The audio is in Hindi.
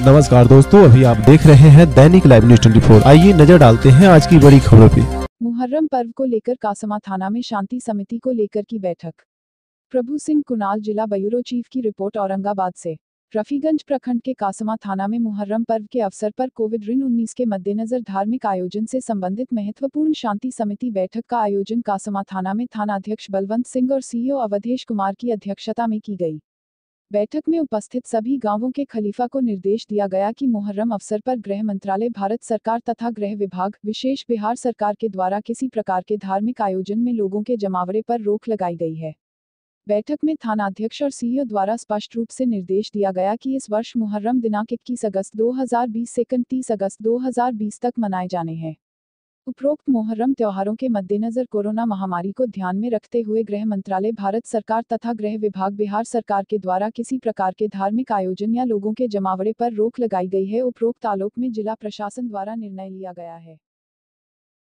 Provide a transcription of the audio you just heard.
नमस्कार दोस्तों, अभी आप देख रहे हैं दैनिक लाइव न्यूज 24। आइए नजर डालते हैं आज की बड़ी खबरों पे। मुहर्रम पर्व को लेकर कासमा थाना में शांति समिति को लेकर की बैठक। प्रभु सिंह कुणाल, जिला ब्यूरो चीफ की रिपोर्ट औरंगाबाद से। रफीगंज प्रखंड के कासमा थाना में मुहर्रम पर्व के अवसर पर कोविड-19 के मद्देनजर धार्मिक आयोजन से संबंधित महत्वपूर्ण शांति समिति बैठक का आयोजन कासमा थाना में थानाध्यक्ष बलवंत सिंह और सीईओ अवधेश कुमार की अध्यक्षता में की गई। बैठक में उपस्थित सभी गांवों के खलीफा को निर्देश दिया गया कि मुहर्रम अवसर पर गृह मंत्रालय, भारत सरकार तथा गृह विभाग, विशेष बिहार सरकार के द्वारा किसी प्रकार के धार्मिक आयोजन में लोगों के जमावड़े पर रोक लगाई गई है। बैठक में थानाध्यक्ष और सीईओ द्वारा स्पष्ट रूप से निर्देश दिया गया कि इस वर्ष मुहर्रम दिनांक 21 अगस्त 2020 से 31 अगस्त 2020 तक मनाए जाने हैं। उपरोक्त मुहर्रम त्योहारों के मद्देनजर कोरोना महामारी को ध्यान में रखते हुए गृह मंत्रालय, भारत सरकार तथा गृह विभाग, बिहार सरकार के द्वारा किसी प्रकार के धार्मिक आयोजन या लोगों के जमावड़े पर रोक लगाई गई है। उपरोक्त आलोक में जिला प्रशासन द्वारा निर्णय लिया गया है।